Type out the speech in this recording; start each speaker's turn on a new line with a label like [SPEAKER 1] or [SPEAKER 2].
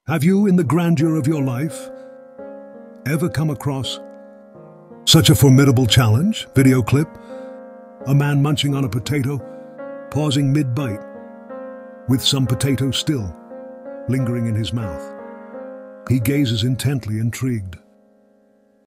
[SPEAKER 1] Have you, in the grandeur of your life, ever come across such a formidable challenge? Video clip: a man munching on a potato, pausing mid-bite, with some potato still lingering in his mouth. He gazes intently, intrigued.